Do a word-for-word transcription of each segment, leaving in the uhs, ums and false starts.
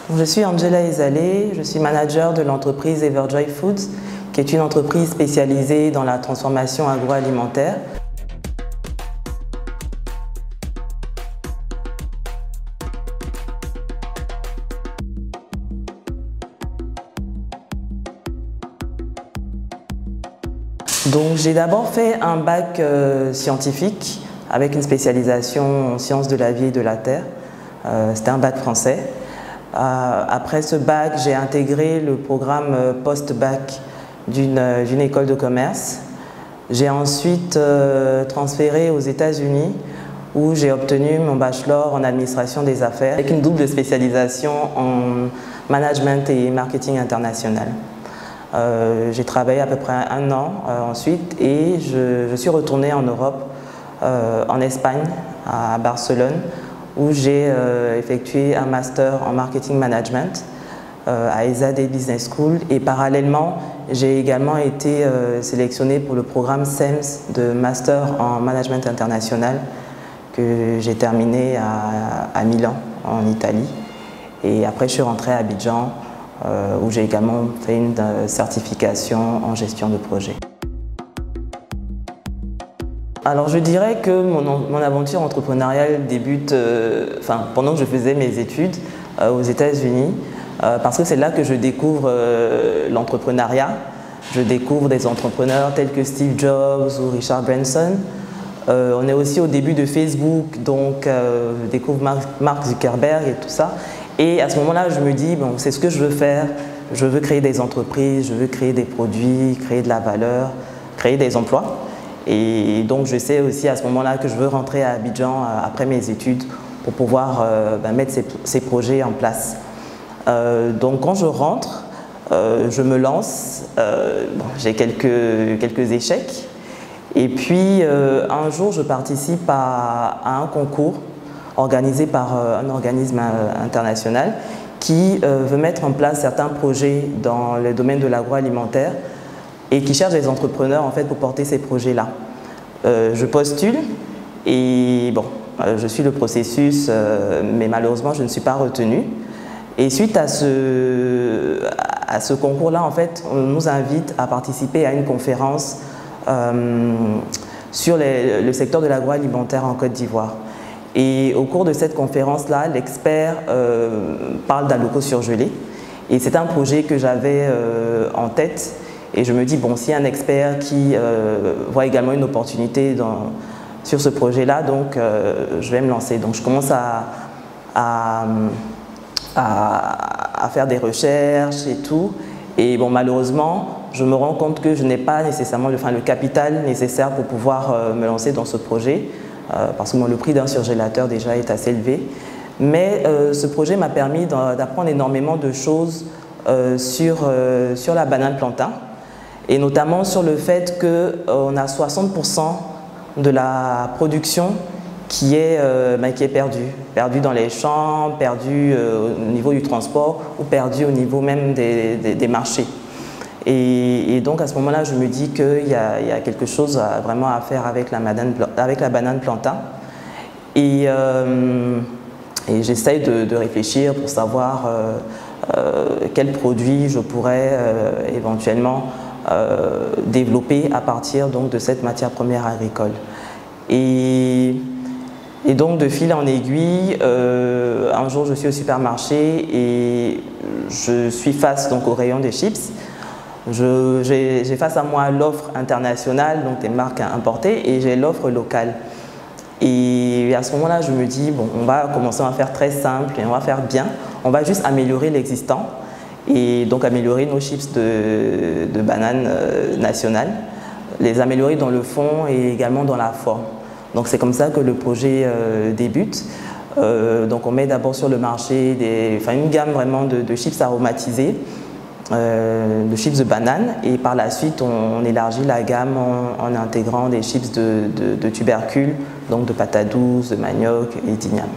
Je suis Angela Ezalé, je suis manager de l'entreprise Everjoy Foods, qui est une entreprise spécialisée dans la transformation agroalimentaire. Donc j'ai d'abord fait un bac euh, scientifique avec une spécialisation en sciences de la vie et de la terre. Euh, C'était un bac français. Euh, après ce bac, j'ai intégré le programme post-bac d'une d'une école de commerce. J'ai ensuite euh, transféré aux États-Unis où j'ai obtenu mon bachelor en administration des affaires avec une double spécialisation en management et marketing international. Euh, j'ai travaillé à peu près un an euh, ensuite et je, je suis retournée en Europe, euh, en Espagne, à Barcelone, où j'ai euh, effectué un master en marketing management euh, à ESADE Business School, et parallèlement j'ai également été euh, sélectionnée pour le programme S E M S de master en management international que j'ai terminé à, à Milan en Italie, et après je suis rentrée à Abidjan euh, où j'ai également fait une certification en gestion de projet. Alors je dirais que mon, mon aventure entrepreneuriale débute euh, enfin, pendant que je faisais mes études euh, aux États-Unis, euh, parce que c'est là que je découvre euh, l'entrepreneuriat. Je découvre des entrepreneurs tels que Steve Jobs ou Richard Branson. Euh, on est aussi au début de Facebook, donc euh, je découvre Mark, Mark Zuckerberg et tout ça. Et à ce moment-là, je me dis, bon, c'est ce que je veux faire. Je veux créer des entreprises, je veux créer des produits, créer de la valeur, créer des emplois. Et donc je sais aussi à ce moment-là que je veux rentrer à Abidjan après mes études pour pouvoir euh, ben, mettre ces, ces projets en place. Euh, donc quand je rentre, euh, je me lance, euh, bon, j'ai quelques, quelques échecs. Et puis euh, un jour je participe à, à un concours organisé par euh, un organisme international qui euh, veut mettre en place certains projets dans le domaine de l'agroalimentaire et qui cherche des entrepreneurs en fait pour porter ces projets-là. Euh, je postule et bon, euh, je suis le processus, euh, mais malheureusement je ne suis pas retenue. Et suite à ce, à ce concours-là, en fait, on nous invite à participer à une conférence euh, sur les, le secteur de l'agroalimentaire en Côte d'Ivoire. Et au cours de cette conférence-là, l'expert euh, parle d'Aloco surgelé. Et c'est un projet que j'avais euh, en tête. Et je me dis, bon, s'il y a un expert qui euh, voit également une opportunité dans, sur ce projet-là, donc euh, je vais me lancer. Donc je commence à, à, à, à faire des recherches et tout. Et bon, malheureusement, je me rends compte que je n'ai pas nécessairement le, enfin, le capital nécessaire pour pouvoir euh, me lancer dans ce projet, euh, parce que bon, le prix d'un surgélateur déjà est assez élevé. Mais euh, ce projet m'a permis d'apprendre énormément de choses euh, sur, euh, sur la banane plantain. Et notamment sur le fait qu'on euh, a soixante pour cent de la production qui est, euh, ben, qui est perdue. Perdue dans les champs, perdue euh, au niveau du transport ou perdue au niveau même des, des, des marchés. Et, et donc à ce moment-là, je me dis qu'il y a, il y a quelque chose à, vraiment à faire avec la banane, avec la banane plantain. Et, euh, et j'essaye de, de réfléchir pour savoir euh, euh, quels produits je pourrais euh, éventuellement Euh, développé à partir donc, de cette matière première agricole. Et, et donc de fil en aiguille, euh, un jour je suis au supermarché et je suis face donc, au rayon des chips. J'ai face à moi l'offre internationale, donc des marques importées, et j'ai l'offre locale. Et à ce moment-là, je me dis, bon, on va commencer à faire très simple et on va faire bien. On va juste améliorer l'existant. Et donc améliorer nos chips de, de bananes euh, nationales, les améliorer dans le fond et également dans la forme. Donc c'est comme ça que le projet euh, débute. Euh, donc on met d'abord sur le marché des, enfin, une gamme vraiment de, de chips aromatisés, euh, de chips de bananes, et par la suite on, on élargit la gamme en, en intégrant des chips de, de, de tubercules, donc de patates douces, de manioc et d'igname.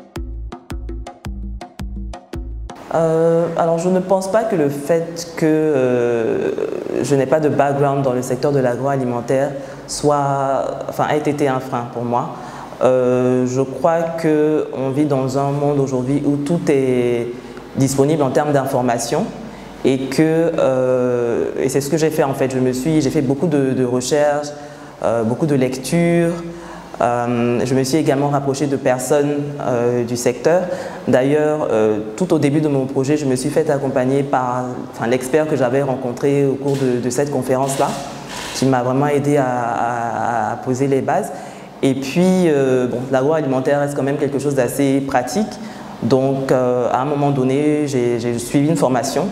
Euh, alors je ne pense pas que le fait que euh, je n'ai pas de background dans le secteur de l'agroalimentaire soit, enfin, ait été un frein pour moi. Euh, je crois qu'on vit dans un monde aujourd'hui où tout est disponible en termes d'informations et que euh, et c'est ce que j'ai fait en fait. Je me suis, j'ai fait beaucoup de, de recherches, euh, beaucoup de lectures. Euh, je me suis également rapproché de personnes euh, du secteur. D'ailleurs, euh, tout au début de mon projet, je me suis fait accompagner par enfin, l'expert que j'avais rencontré au cours de, de cette conférence-là, qui m'a vraiment aidé à, à, à poser les bases. Et puis, euh, bon, l'agroalimentaire reste quand même quelque chose d'assez pratique. Donc, euh, à un moment donné, j'ai suivi une formation.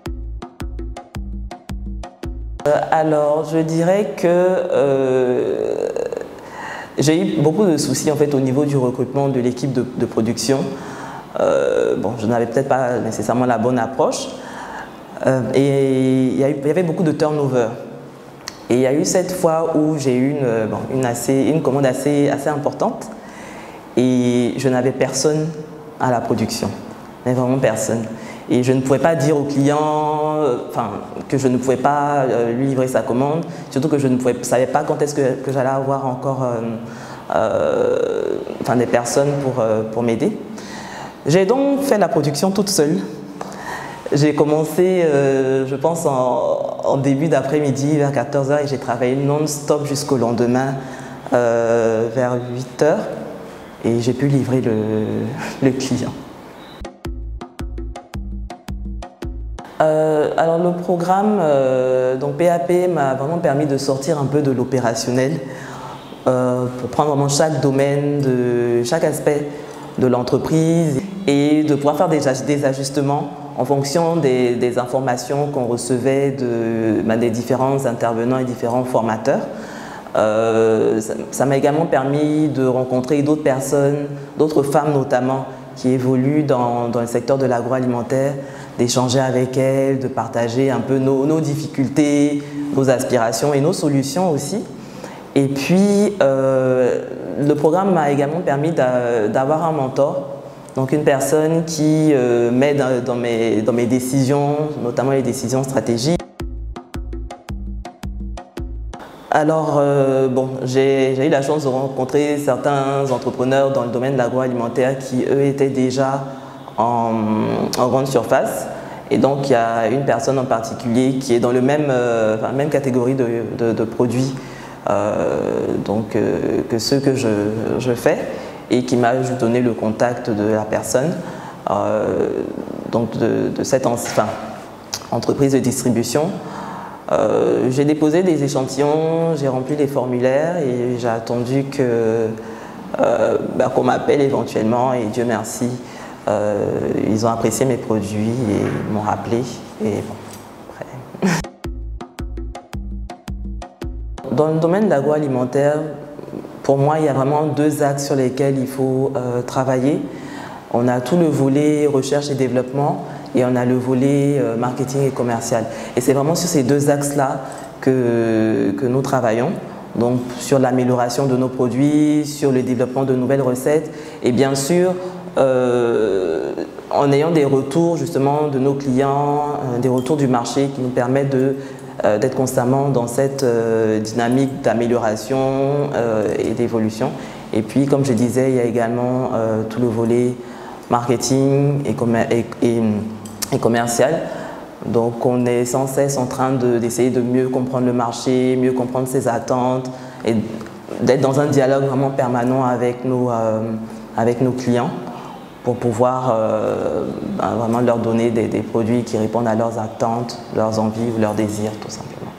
Euh, alors, je dirais que euh, j'ai eu beaucoup de soucis en fait, au niveau du recrutement de l'équipe de, de production. Euh, bon, je n'avais peut-être pas nécessairement la bonne approche. Euh, et il y, a eu, il y avait beaucoup de turnover. Et il y a eu cette fois où j'ai eu une, bon, une, assez, une commande assez, assez importante et je n'avais personne à la production, mais vraiment personne. Et je ne pouvais pas dire au client euh, enfin, que je ne pouvais pas euh, lui livrer sa commande, surtout que je ne pouvais, savais pas quand est-ce que, que j'allais avoir encore euh, euh, enfin, des personnes pour, euh, pour m'aider. J'ai donc fait la production toute seule. J'ai commencé, euh, je pense, en, en début d'après-midi, vers quatorze heures, et j'ai travaillé non-stop jusqu'au lendemain, euh, vers huit heures, et j'ai pu livrer le, le client. Euh, alors le programme, euh, donc P A P, m'a vraiment permis de sortir un peu de l'opérationnel, euh, pour prendre vraiment chaque domaine, de, chaque aspect de l'entreprise, et de pouvoir faire des, des ajustements en fonction des, des informations qu'on recevait de, ben, des différents intervenants et différents formateurs. Euh, ça m'a également permis de rencontrer d'autres personnes, d'autres femmes notamment, qui évoluent dans, dans le secteur de l'agroalimentaire, d'échanger avec elles, de partager un peu nos, nos difficultés, nos aspirations et nos solutions aussi. Et puis, euh, le programme m'a également permis d'avoir un mentor, donc une personne qui euh, m'aide dans mes, dans mes décisions, notamment les décisions stratégiques. Alors, euh, bon, j'ai eu la chance de rencontrer certains entrepreneurs dans le domaine de l'agroalimentaire qui, eux, étaient déjà en, en grande surface. Et donc, il y a une personne en particulier qui est dans le même, euh, enfin, même catégorie de, de, de produits euh, donc, euh, que ceux que je, je fais, et qui m'a donné le contact de la personne, euh, donc de, de cette enfin, entreprise de distribution. Euh, j'ai déposé des échantillons, j'ai rempli les formulaires et j'ai attendu que, euh, bah, qu'on m'appelle éventuellement, et Dieu merci, euh, ils ont apprécié mes produits et m'ont rappelé. Et bon, après. Dans le domaine de l'agroalimentaire, pour moi, il y a vraiment deux axes sur lesquels il faut euh, travailler. On a tout le volet recherche et développement, et on a le volet euh, marketing et commercial. Et c'est vraiment sur ces deux axes-là que, que nous travaillons. Donc sur l'amélioration de nos produits, sur le développement de nouvelles recettes, et bien sûr euh, en ayant des retours justement de nos clients, euh, des retours du marché qui nous permettent de euh, d'être constamment dans cette euh, dynamique d'amélioration euh, et d'évolution. Et puis, comme je disais, il y a également euh, tout le volet marketing et, et, et, et commercial. Donc, on est sans cesse en train d'essayer de, de mieux comprendre le marché, mieux comprendre ses attentes et d'être dans un dialogue vraiment permanent avec nos, euh, avec nos clients pour pouvoir euh, ben, vraiment leur donner des, des produits qui répondent à leurs attentes, leurs envies ou leurs désirs, tout simplement.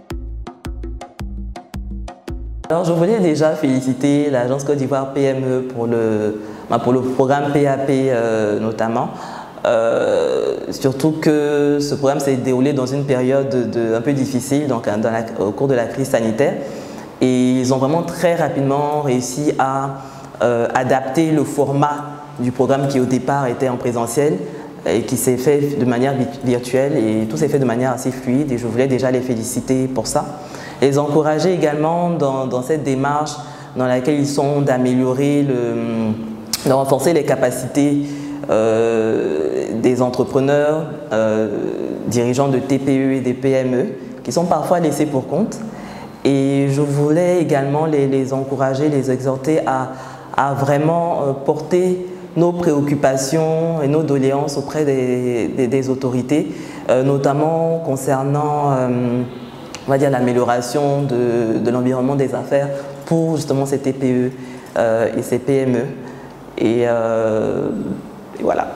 Alors, je voulais déjà féliciter l'agence Côte d'Ivoire P M E pour le, ben, pour le programme P A P euh, notamment. Euh, surtout que ce programme s'est déroulé dans une période de, de, un peu difficile, donc dans la, au cours de la crise sanitaire. Et ils ont vraiment très rapidement réussi à euh, adapter le format du programme qui au départ était en présentiel et qui s'est fait de manière virtuelle, et tout s'est fait de manière assez fluide, et je voulais déjà les féliciter pour ça. Et les encourager également dans, dans cette démarche dans laquelle ils sont d'améliorer, de renforcer les capacités euh, des entrepreneurs, euh, dirigeants de T P E et des P M E, qui sont parfois laissés pour compte. Et je voulais également les, les encourager, les exhorter à, à vraiment porter nos préoccupations et nos doléances auprès des, des, des autorités, euh, notamment concernant euh, on va dire l'amélioration de, de l'environnement des affaires pour justement ces T P E euh, et ces P M E. Et, euh, et voilà.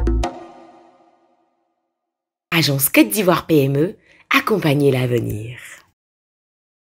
Agence Côte d'Ivoire P M E, accompagner l'avenir.